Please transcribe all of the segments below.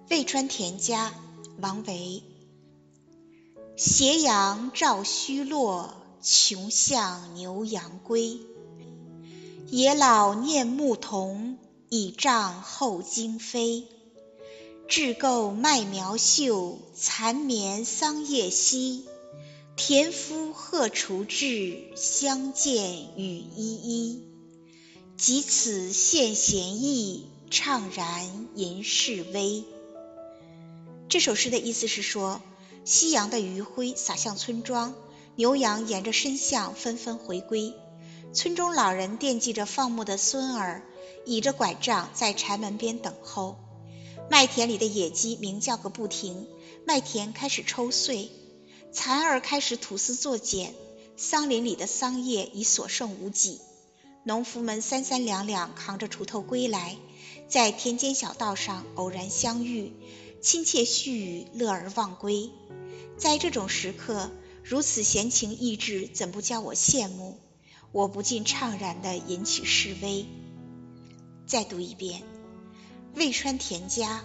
渭川田家，王维。斜阳照虚落，穷巷牛羊归。野老念牧童，倚杖候惊飞。雉构麦苗秀，蚕眠桑叶稀。田夫荷锄至，相见雨依依。及此献贤意，怅然吟示微。这首诗的意思是说，夕阳的余晖洒向村庄，牛羊沿着深巷纷纷回归。村中老人惦记着放牧的孙儿，倚着拐杖在柴门边等候。麦田里的野鸡鸣叫个不停，麦田开始抽穗，蚕儿开始吐丝作茧，桑林里的桑叶已所剩无几。农夫们三三两两扛着锄头归来，在田间小道上偶然相遇，亲切絮语，乐而忘归。在这种时刻，如此闲情逸致，怎不叫我羡慕？我不禁怅然地吟起示微。再读一遍。渭川田家，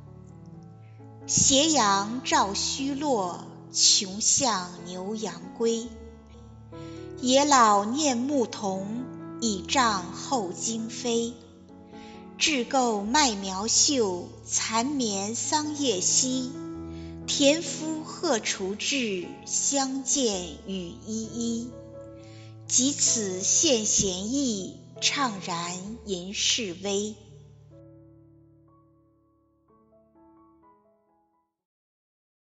斜阳照虚落，穷巷牛羊归。野老念牧童，倚杖候惊飞。雉构麦苗秀，蚕眠桑叶稀。田夫荷锄至，相见雨依依。及此献贤意，怅然吟示微。